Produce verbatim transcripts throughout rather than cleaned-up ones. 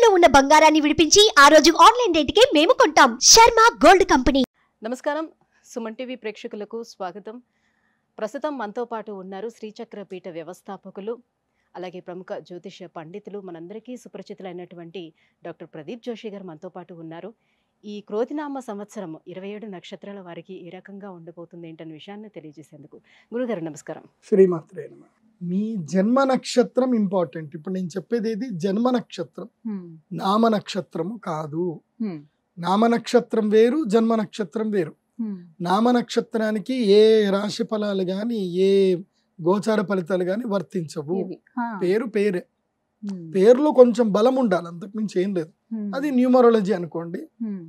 తాకట్టులో ఉన్న బంగారాన్ని విడిపించి ఆ రోజు ఆన్లైన్ రేటుకే మేము కొంటాం. Sharma gold company. నమస్కారం, సుమన్ టీవీ ప్రేక్షకులకు స్వాగతం. ప్రస్తుతం మనతో పాటు ఉన్నారు శ్రీచక్ర పీఠ వ్యవస్థాపకులు, అలాగే ప్రముఖ జ్యోతిష్య పండితులు, మనందరికీ సుపరిచితులైనటువంటి డాక్టర్ ప్రదీప్ జోషి గారు మనతో పాటు ఉన్నారు. ఈ క్రోధినామ సంవత్సరం ఇరవై ఏడు నక్షత్రాల వారికి ఏ రకంగా ఉండబోతుంది ఏంటనే విషయాన్ని తెలియజేసేందుకు గురుగారు నమస్కారం. శ్రీమాత్రే నమః. మీ జన్మ నక్షత్రం ఇంపార్టెంట్. ఇప్పుడు నేను చెప్పేది ఏది జన్మ నక్షత్రం, నామ నక్షత్రము కాదు. నామ నక్షత్రం వేరు, జన్మ నక్షత్రం వేరు. నామ నక్షత్రానికి ఏ రాశి ఫలాలు కానీ ఏ గోచార ఫలితాలు కానీ వర్తించవు. పేరు పేరే, పేరులో కొంచెం బలం ఉండాలి, అంతకుమించి ఏం లేదు. అది న్యూమరాలజీ అనుకోండి.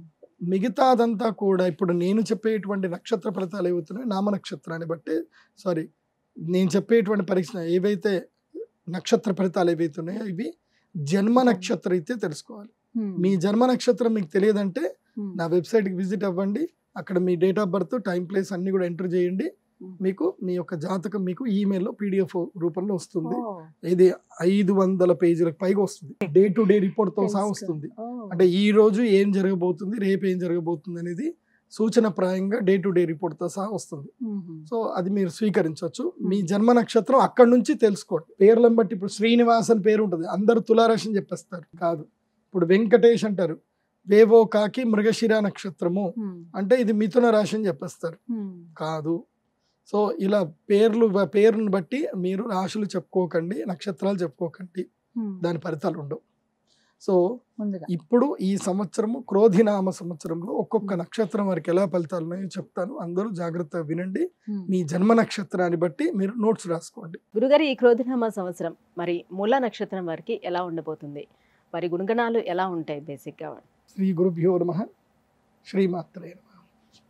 మిగతా అదంతా కూడా ఇప్పుడు నేను చెప్పేటువంటి నక్షత్ర ఫలితాలు ఏవవుతున్నాయి నామ నక్షత్రాన్ని బట్టి, సారీ నేను చెప్పేటువంటి పరీక్ష ఏవైతే నక్షత్ర ఫలితాలు ఏవైతున్నాయో ఇవి జన్మ నక్షత్రం అయితే తెలుసుకోవాలి. మీ జన్మ నక్షత్రం మీకు తెలియదంటే నా వెబ్సైట్కి విజిట్ అవ్వండి. అక్కడ మీ date of birth, time, place అన్ని కూడా ఎంటర్ చేయండి. మీకు మీ యొక్క జాతకం మీకు ఈమెయిల్లో పీడిఎఫ్ రూపంలో వస్తుంది. ఇది ఐదు వందల పేజీలకు పైగా వస్తుంది. డే టు డే రిపోర్ట్ తో సహా వస్తుంది. అంటే ఈ రోజు ఏం జరగబోతుంది, రేపు ఏం జరగబోతుంది అనేది సూచన ప్రాయంగా డే టు డే రిపోర్ట్ తో సహా వస్తుంది. సో అది మీరు స్వీకరించవచ్చు. మీ జన్మ నక్షత్రం అక్కడ నుంచి తెలుసుకోండి. పేర్లను బట్టి ఇప్పుడు శ్రీనివాస్ అని పేరు ఉంటుంది, అందరు తులారాశి అని చెప్పేస్తారు. కాదు. ఇప్పుడు వెంకటేష్ అంటారు, వేవో కాకి మృగశిర నక్షత్రము అంటే ఇది మిథున రాశి అని చెప్పేస్తారు. కాదు. సో ఇలా పేర్లు పేరుని బట్టి మీరు రాశులు చెప్పుకోకండి, నక్షత్రాలు చెప్పుకోకండి, దాని ఫలితాలు ఉండవు. సో ఇప్పుడు ఈ సంవత్సరము క్రోధినామ సంవత్సరంలో ఒక్కొక్క నక్షత్రం వారికి ఎలా ఫలితాలు ఉన్నాయో చెప్తాను. అందరూ జాగ్రత్తగా వినండి. మీ జన్మ నక్షత్రాన్ని బట్టి మీరు నోట్స్ రాసుకోండి. గురుగారు, ఈ క్రోధినామ సంవత్సరం మరి మూల నక్షత్రం వారికి ఎలా ఉండబోతుంది, వారి గుణగణాలు ఎలా ఉంటాయి బేసిక్ గా? శ్రీ గురుభ్యో నమః. శ్రీమాత్రే నమః.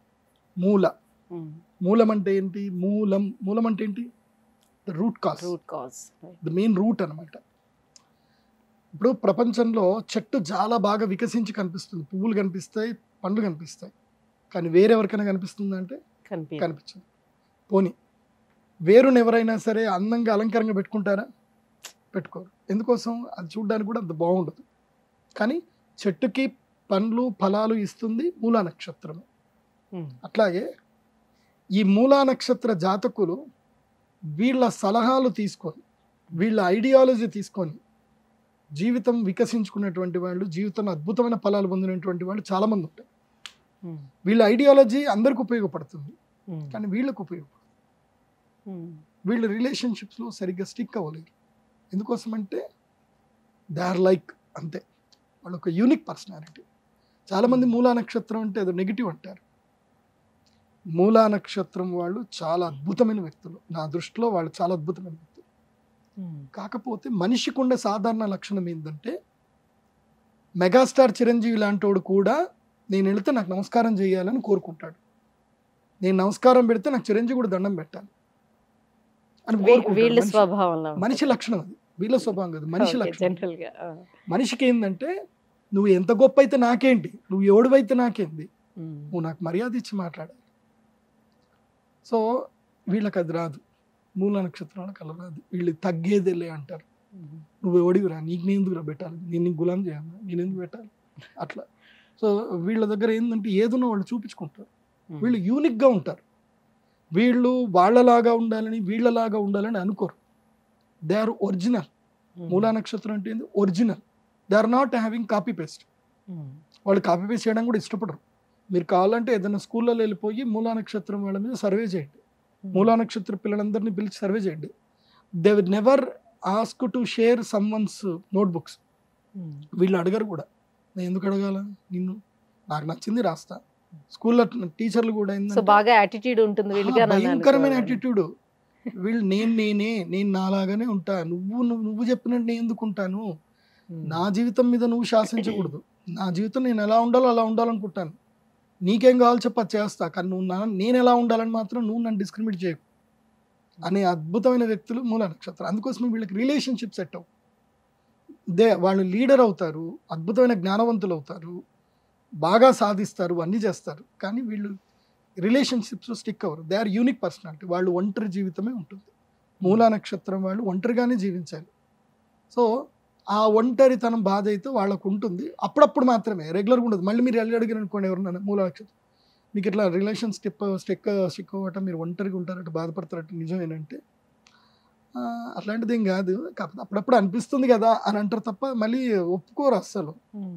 మూల, మూలం అంటే ఏంటి? మూలం మూలం అంటే ఏంటి? The root cause, root cause, the main root అన్నమాట. ఇప్పుడు ప్రపంచంలో చెట్టు చాలా బాగా వికసించి కనిపిస్తుంది, పువ్వులు కనిపిస్తాయి, పండ్లు కనిపిస్తాయి, కానీ వేరెవరికైనా కనిపిస్తుందంటే కనిపించదు. పోనీ వేరుని ఎవరైనా సరే అందంగా అలంకారంగా పెట్టుకుంటారా? పెట్టుకోరు. ఎందుకోసం? అది చూడడానికి కూడా అంత బాగుండదు. కానీ చెట్టుకి పండ్లు ఫలాలు ఇస్తుంది మూలా నక్షత్రము. అట్లాగే ఈ మూలా నక్షత్ర జాతకులు వీళ్ళ సలహాలు తీసుకొని, వీళ్ళ ఐడియాలజీ తీసుకొని జీవితం వికసించుకున్నటువంటి వాళ్ళు, జీవితంలో అద్భుతమైన ఫలాలు పొందినటువంటి వాళ్ళు చాలా మంది ఉంటారు. వీళ్ళ ఐడియాలజీ అందరికి ఉపయోగపడుతుంది, కానీ వీళ్ళకు ఉపయోగపడుతుంది. వీళ్ళు రిలేషన్షిప్స్లో సరిగ్గా స్టిక్ అవ్వలేరు. ఎందుకోసం అంటే దే ఆర్ లైక్ అంతే, వాళ్ళ ఒక యూనిక్ పర్సనాలిటీ. చాలామంది మూలా నక్షత్రం అంటే ఏదో నెగిటివ్ అంటారు. మూలా నక్షత్రం వాళ్ళు చాలా అద్భుతమైన వ్యక్తులు. నా దృష్టిలో వాళ్ళు చాలా అద్భుతమైన వ్యక్తులు. కాకపోతే మనిషికి ఉండే సాధారణ లక్షణం ఏంటంటే, మెగాస్టార్ చిరంజీవి లాంటోడు కూడా నేను వెళితే నాకు నమస్కారం చేయాలని కోరుకుంటాడు. నేను నమస్కారం పెడితే నాకు చిరంజీవి కూడా దండం పెట్టాలి అని కోరుకుంటాడు. మనిషి లక్షణం అది, వీళ్ళ స్వభావం కాదు, మనిషి లక్షణం. మనిషికి ఏంటంటే, నువ్వు ఎంత గొప్ప అయితే నాకేంటి, నువ్వు ఎవడివైతే నాకేంది, నువ్వు నాకు మర్యాద ఇచ్చి మాట్లాడాలి. సో వీళ్ళకి అది రాదు, మూల నక్షత్రాలకు అలా రాదు. వీళ్ళు తగ్గేదేలే అంటారు. నువ్వు ఎవడివిరా, నీకు నేను ఎందుకురా పెట్టాలి, నేను నీకు గులాం చేయాలి, నేను ఎందుకు పెట్టాలి అట్లా. సో వీళ్ళ దగ్గర ఏంటంటే ఏదన్నా వాళ్ళు చూపించుకుంటారు. వీళ్ళు యూనిక్గా ఉంటారు. వీళ్ళు వాళ్ళలాగా ఉండాలని వీళ్ళలాగా ఉండాలని అనుకోరు. They are original. మూలా నక్షత్రం అంటే ఏంది? Original. They are not having copy paste. వాళ్ళు కాపీ పేస్ట్ చేయడం కూడా ఇష్టపడరు. మీరు కావాలంటే ఏదైనా స్కూల్లో వెళ్ళిపోయి మూలా నక్షత్రం వాళ్ళ మీద సర్వే చేయండి, మూలా నక్షత్ర పిల్లలందరినీ పిలిచి సర్వే చేయండి. They will never ask to share someone's notebooks. వీళ్ళు అడగరు కూడా. నేను ఎందుకు అడగాల, నిన్ను నాకు నచ్చింది రాస్తా. స్కూల్లో టీచర్లు కూడా బాగా యాటిట్యూడ్ ఉంటుంది, భయంకరమైన యాటిట్యూడ్. వీళ్ళు నేను నేనే నేను నాలాగానే ఉంటా, నువ్వు నువ్వు చెప్పినట్టు నేను ఎందుకు ఉంటాను, నా జీవితం మీద నువ్వు శాసించకూడదు, నా జీవితం నేను ఎలా ఉండాలో అలా ఉండాలనుకుంటాను, నీకేం కావాలో చెప్ప చేస్తా, కానీ నువ్వు నా నేను ఎలా ఉండాలని మాత్రం నువ్వు నన్ను డిస్క్రిమినేట్ చేయకు అనే అద్భుతమైన వ్యక్తులు మూల నక్షత్రం. అందుకోసం వీళ్ళకి రిలేషన్షిప్ సెట్ అవ్వు. దే వాళ్ళు లీడర్ అవుతారు, అద్భుతమైన జ్ఞానవంతులు అవుతారు, బాగా సాధిస్తారు, అన్నీ చేస్తారు, కానీ వీళ్ళు రిలేషన్షిప్స్ స్టిక్ అవ్వరు. They are unique personality. వాళ్ళు ఒంటరి జీవితమే ఉంటుంది. మూలా నక్షత్రం వాళ్ళు ఒంటరిగానే జీవించాలి. సో ఆ ఒంటరితనం బాధ అయితే వాళ్ళకు ఉంటుంది, అప్పుడప్పుడు మాత్రమే, రెగ్యులర్గా ఉండదు. మళ్ళీ మీరు వెళ్ళి అడిగారు అనుకోండి ఎవరన్నా మూల నక్షత్రం, మీకు ఇట్లా రిలేషన్ స్టిప్ స్టిక్ స్టిక్ అవ్వటం, మీరు ఒంటరిగా ఉంటారట, బాధపడతారట, నిజమేనంటే అట్లాంటిది ఏం కాదు, కాకపోతే అప్పుడప్పుడు అనిపిస్తుంది కదా అని అంటారు తప్ప మళ్ళీ ఒప్పుకోరు అస్సలు.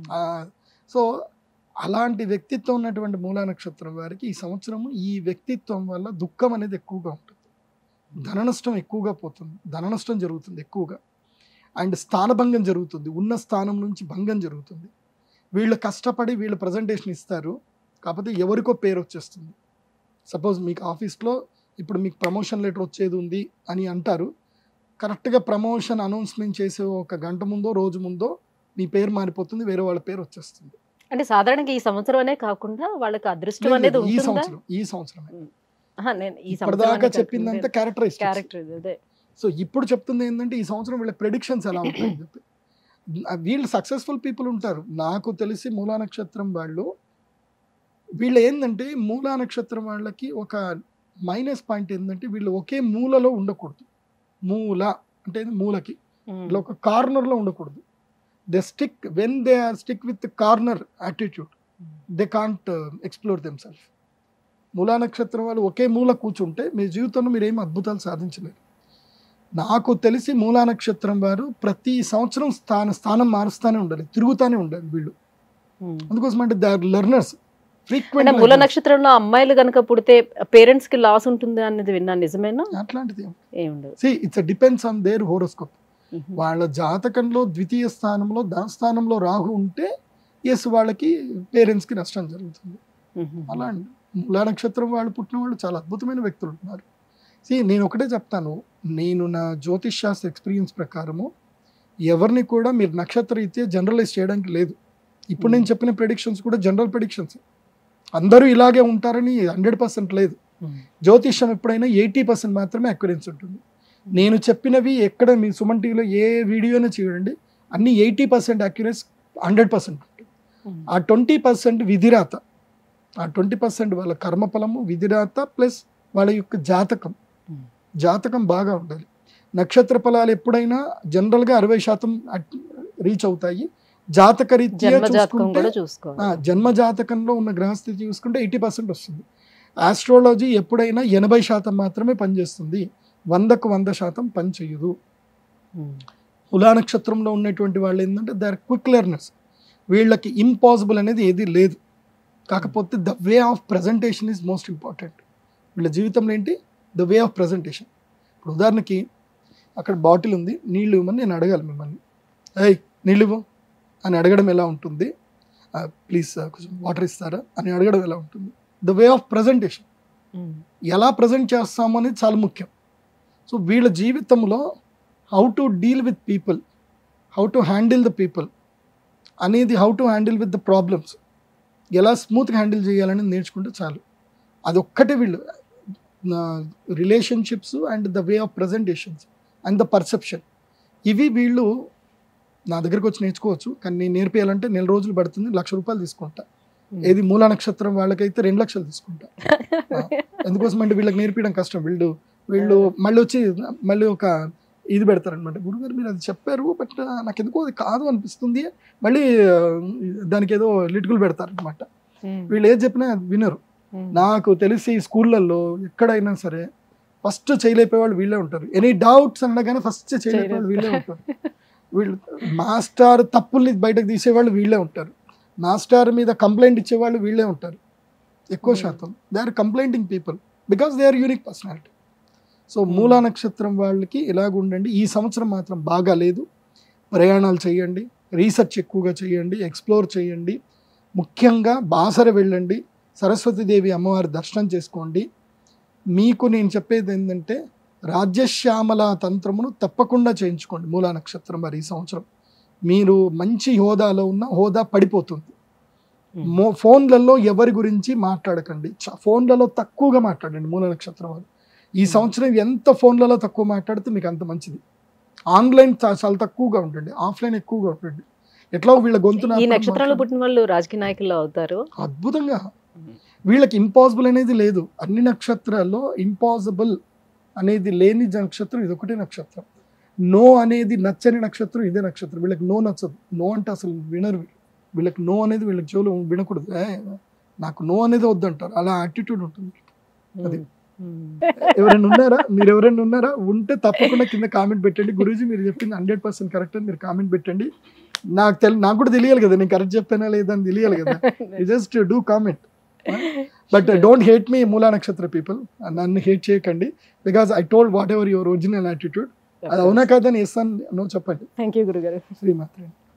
సో అలాంటి వ్యక్తిత్వం ఉన్నటువంటి మూలా నక్షత్రం వారికి ఈ సంవత్సరము ఈ వ్యక్తిత్వం వల్ల దుఃఖం అనేది ఎక్కువగా ఉంటుంది, ధన నష్టం ఎక్కువగా పోతుంది, ధన నష్టం జరుగుతుంది ఎక్కువగా, అండ్ స్థానభంగం జరుగుతుంది, ఉన్న స్థానం నుంచి భంగం జరుగుతుంది. వీళ్ళు కష్టపడి వీళ్ళు ప్రజెంటేషన్ ఇస్తారు, కాకపోతే ఎవరికో పేరు వచ్చేస్తుంది. సపోజ్ మీకు ఆఫీస్లో ఇప్పుడు మీకు ప్రమోషన్ లెటర్ వచ్చేది ఉంది అని అంటారు, కరెక్ట్గా ప్రమోషన్ అనౌన్స్మెంట్ చేసే ఒక గంట ముందో రోజు ముందో మీ పేరు మారిపోతుంది, వేరే వాళ్ళ పేరు వచ్చేస్తుంది. అంటే సాధారణంగా ఈ సంవత్సరమే కాకుండా వాళ్ళకి అదృష్టం అనేది ఈ ఉంటుందా? సంవత్సరం ఈ సంవత్సరమే ఆహా, నేను ఈ ఇప్పటిదాకా సంవత్సరం చెప్పిందంతా క్యారెక్టరైజ్. క్యారెక్టర్ అదే. సో ఇప్పుడు చెప్తుంది ఏంటంటే ఈ సంవత్సరం వీళ్ళ ప్రెడిక్షన్స్ ఎలా ఉంటాయని చెప్పి. వీళ్ళు సక్సెస్ఫుల్ పీపుల్ ఉంటారు. నాకు తెలిసి మూలా నక్షత్రం వాళ్ళు వీళ్ళు ఏంటంటే మూలా నక్షత్రం వాళ్ళకి ఒక మైనస్ పాయింట్ ఏంటంటే వీళ్ళు ఒకే మూలలో ఉండకూడదు. మూల అంటే మూలకి ఇలా ఒక కార్నర్లో ఉండకూడదు. They stick when they are stick with corner attitude they can't explore them self. మూలా నక్షత్రం వాళ్ళు ఒకే మూల కూర్చుంటే మీ జీవితంలో మీరు ఏమి అద్భుతాలు సాధించలేరు. నాకు తెలిసి మూలా నక్షత్రం వారు ప్రతి సంవత్సరం స్థాన స్థానం మారుస్తూనే ఉండాలి, తిరుగుతూనే ఉండాలి వీళ్ళు. అందుకోసం అంటే దే ఆర్ లెర్నర్స్. అంటే మూల నక్షత్రంలో అమ్మాయిలు కనుక పుడితే పేరెంట్స్ కి లాస్ ఉంటుంది అనేది విన్నాను, నిజమేనా? అట్లాంటిది ఏముండదు. See it's depends on their horoscope. వాళ్ళ జాతకంలో ద్వితీయ స్థానంలో ధనస్థానంలో రాహు ఉంటే ఎస్ వాళ్ళకి పేరెంట్స్ కి నష్టం జరుగుతుంది. అలా అండి మూలా నక్షత్రం వాళ్ళు పుట్టిన వాళ్ళు చాలా అద్భుతమైన వ్యక్తులు ఉన్నారు. సి నేను ఒకటే చెప్తాను, నేను నా జ్యోతిష్ శాస్త్ర ఎక్స్పీరియన్స్ ప్రకారము ఎవరిని కూడా మీరు నక్షత్ర రీత్యా జనరలైజ్ చేయడానికి లేదు. ఇప్పుడు నేను చెప్పిన ప్రెడిక్షన్స్ కూడా జనరల్ ప్రెడిక్షన్స్, అందరూ ఇలాగే ఉంటారని హండ్రెడ్ పర్సెంట్ లేదు. జ్యోతిష్యం ఎప్పుడైనా ఎయిటీ పర్సెంట్ మాత్రమే అక్యురెన్స్ ఉంటుంది. నేను చెప్పినవి ఎక్కడ మీ సుమన్ టీవీలో ఏ వీడియోనే చూడండి, అన్ని eighty percent occurrence hundred percent ఉంటుంది. ఆ ట్వంటీ పర్సెంట్ విధిరాత, ఆ ట్వంటీ పర్సెంట్ వాళ్ళ కర్మఫలము, విధిరాత ప్లస్ వాళ్ళ యొక్క జాతకం, జాతకం బాగా ఉండాలి. నక్షత్ర ఫలాలు ఎప్పుడైనా జనరల్గా అరవై శాతం రీచ్ అవుతాయి. జాతక రీత్యా చూసుకుంటే జన్మ జాతకంలో ఉన్న గ్రహస్థితి చూసుకుంటే ఎయిటీ పర్సెంట్ వస్తుంది. ఆస్ట్రాలజీ ఎప్పుడైనా ఎనభై శాతం మాత్రమే పనిచేస్తుంది, వందకు వంద శాతం పని చేయదు. మూలా నక్షత్రంలో ఉన్నటువంటి వాళ్ళు ఏంటంటే దే ఆర్ క్విక్ లెర్నర్స్. వీళ్ళకి ఇంపాసిబుల్ అనేది ఏది లేదు, కాకపోతే the way of presentation is most important. వీళ్ళ జీవితంలో ఏంటి ద వే ఆఫ్ ప్రజెంటేషన్. ఇప్పుడు ఉదాహరణకి అక్కడ బాటిల్ ఉంది, నీళ్ళు ఇవ్వమని నేను అడగాలి మిమ్మల్ని, ఏయ్ నీళ్ళు ఇవ్వు అని అడగడం ఎలా ఉంటుంది, ప్లీజ్ కొంచెం వాటర్ ఇస్తారా అని అడగడం ఎలా ఉంటుంది. ద వే ఆఫ్ ప్రజెంటేషన్, ఎలా ప్రజెంట్ చేస్తాము అనేది చాలా ముఖ్యం. సో వీళ్ళ జీవితంలో how to deal with people, how to handle the people అనేది, how to handle with the problems, ఎలా స్మూత్గా హ్యాండిల్ చేయాలని నేర్చుకుంటే చాలు. అదొక్కటే వీళ్ళు relationships and the way of presentations and the perception, ఇవి వీళ్ళు నా దగ్గరకు వచ్చి నేర్చుకోవచ్చు. కానీ నేను నేర్పేయాలంటే నెల రోజులు పడుతుంది, లక్ష రూపాయలు తీసుకుంటా. ఏది మూలా నక్షత్రం వాళ్ళకైతే రెండు లక్షలు తీసుకుంటా. ఎందుకోసం అంటే వీళ్ళకి నేర్పించడం కష్టం. వీళ్ళు వీళ్ళు మళ్ళీ వచ్చి మళ్ళీ ఒక ఇది పెడతారనమాట, గురుగారు మీరు అది చెప్పారు బట్ నాకు ఎందుకో అది కాదు అనిపిస్తుంది, మళ్ళీ దానికి ఏదో లిటికలు పెడతారనమాట. వీళ్ళు ఏది చెప్పినా వినరు. నాకు తెలిసి స్కూళ్ళల్లో ఎక్కడైనా సరే ఫస్ట్ చేయలేకపోయేవాళ్ళు వీళ్ళే ఉంటారు. ఎనీ డౌట్స్ అనగానే ఫస్ట్ చేయలేకపోయేవాళ్ళు వీళ్ళే ఉంటారు. వీళ్ళు మాస్టర్ తప్పుల్ని బయటకు తీసేవాళ్ళు వీళ్ళే ఉంటారు. మాస్టర్ మీద కంప్లైంట్ ఇచ్చేవాళ్ళు వీళ్ళే ఉంటారు ఎక్కువ శాతం. They are complaining people because they are unique personality. So మూలా నక్షత్రం వాళ్ళకి ఇలాగ ఉండండి. ఈ సంవత్సరం మాత్రం బాగా లేదు, ప్రయాణాలు చేయండి, రీసెర్చ్ ఎక్కువగా చేయండి, ఎక్స్ప్లోర్ చేయండి, ముఖ్యంగా బాసర వెళ్ళండి, సరస్వతీదేవి అమ్మవారి దర్శనం చేసుకోండి. మీకు నేను చెప్పేది ఏంటంటే రాజ్యశ్యామల తంత్రమును తప్పకుండా చేయించుకోండి మూలా నక్షత్రం. మరి ఈ సంవత్సరం మీరు మంచి హోదాలో ఉన్న హోదా పడిపోతుంది. మో ఫోన్లలో ఎవరి గురించి మాట్లాడకండి, ఫోన్లలో తక్కువగా మాట్లాడండి మూలా నక్షత్రం వాళ్ళు. ఈ సంవత్సరం ఎంత ఫోన్లలో తక్కువ మాట్లాడితే మీకు అంత మంచిది. ఆన్లైన్ చాలా తక్కువగా ఉంటుంది, ఆఫ్లైన్ ఎక్కువగా ఉంటుంది. ఎట్లా వీళ్ళ గొంతు ఈ నక్షత్రంలో పుట్టిన వాళ్ళు రాజకీయ నాయకులు అవుతారు అద్భుతంగా. వీళ్ళకి ఇంపాసిబుల్ అనేది లేదు. అన్ని నక్షత్రాల్లో ఇంపాసిబుల్ అనేది లేని నక్షత్రం ఇది ఒకటే నక్షత్రం. నో అనేది నచ్చని నక్షత్రం ఇదే నక్షత్రం. వీళ్ళకి నో నచ్చదు. నో అంటే అసలు వినరు వీళ్ళు. వీళ్ళకి నో అనేది వీళ్ళకి చెవులు వినకూడదు. ఏ, నాకు నో అనేది వద్దంటారు. అలా యాటిట్యూడ్ ఉంటుంది. అది ఎవరైనా ఉన్నారా? మీరు ఎవరైనా ఉన్నారా? ఉంటే తప్పకుండా కింద కామెంట్ పెట్టండి. గురూజీ మీరు చెప్పింది హండ్రెడ్ పర్సెంట్ కరెక్ట్ అని మీరు కామెంట్ పెట్టండి. నాకు తెలి నాకు కూడా తెలియాలి కదా నేను కరెక్ట్ చెప్పానా లేదా అని తెలియాలి కదా. Just do comment. But don't hate me మూలా నక్షత్ర పీపుల్. నన్ను హేట్ చేయకండి. Because I told whatever your original attitude. అది అవునా కాదని ఇస్తాను నో చెప్పండి. థ్యాంక్ యూ గురుగారు. శ్రీమాత్రే.